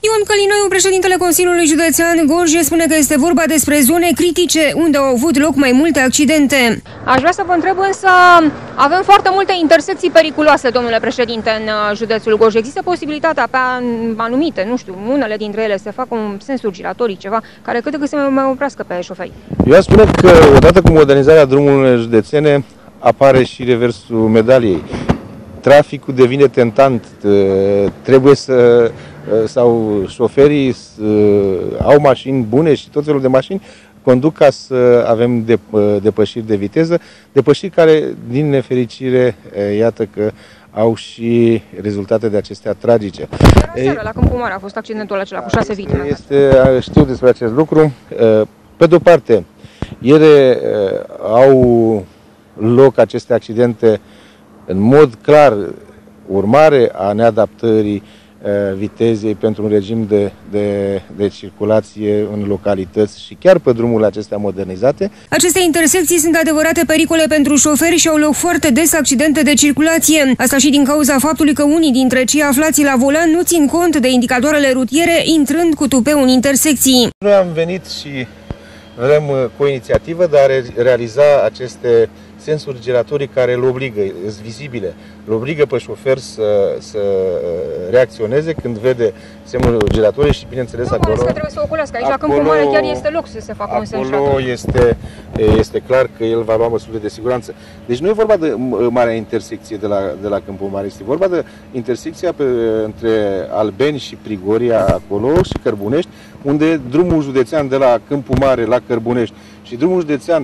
Ion Călinoiu, președintele Consiliului Județean Gorj, spune că este vorba despre zone critice unde au avut loc mai multe accidente. Aș vrea să vă întreb însă, avem foarte multe intersecții periculoase, domnule președinte, în județul Gorj. Există posibilitatea pe anumite, nu știu, unele dintre ele să facă un sensuri giratorii, ceva, care cât de cât să mai oprească pe șoferi? Eu aș spune că odată cu modernizarea drumurilor județene apare și reversul medaliei. Traficul devine tentant, trebuie sau șoferii au mașini bune și tot felul de mașini conduc ca să avem depășiri de viteză, depășiri care, din nefericire, iată că au și rezultate de acestea tragice. Seara, la Câmpul Mare a fost accidentul acela cu 6 victime. Știu despre acest lucru. Pe de-o parte, ele au loc aceste accidente în mod clar urmare a neadaptării vitezei pentru un regim de circulație în localități și chiar pe drumurile acestea modernizate. Aceste intersecții sunt adevărate pericole pentru șoferi și au loc foarte des accidente de circulație. Asta și din cauza faptului că unii dintre cei aflați la volan nu țin cont de indicatoarele rutiere, intrând cu tupeu în intersecții. Noi am venit și vrem cu o inițiativă de a realiza aceste sensuri giratorii care îl obligă, sunt vizibile, îl obligă pe șofer să reacționeze când vede semnul giratorii și, bineînțeles, acolo... că trebuie să ocolească. Aici, la Câmpul Mare, chiar este loc să se facă un sens giratoriu. Acolo este clar că el va lua măsurile de siguranță. Deci nu e vorba de marea intersecție de la Câmpul Mare, este vorba de intersecția între Albeni și Prigoria, acolo, și Cărbunești, unde drumul județean de la Câmpul Mare la Cărbunești și drumul județean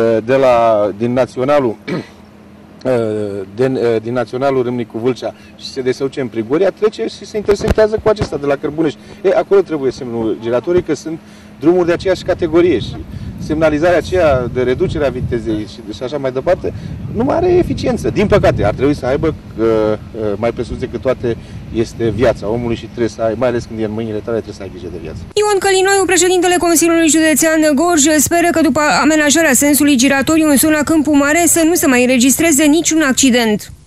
din naționalul Râmnicu-Vâlcea și se desăuce în Prigoria, trece și se intersectează cu acesta de la Cărbunești. Acolo trebuie semnul giratorii, că sunt drumuri de aceeași categorie și semnalizarea aceea de reducerea vitezei și așa mai departe nu mai are eficiență. Din păcate, ar trebui să aibă, mai presus decât toate, este viața omului și trebuie să ai, mai ales când e în mâinile tale, trebuie să ai grijă de viață. Ion Călinoiu, președintele Consiliului Județean Gorj, speră că după amenajarea sensului giratoriu în zona Câmpul Mare să nu se mai înregistreze niciun accident.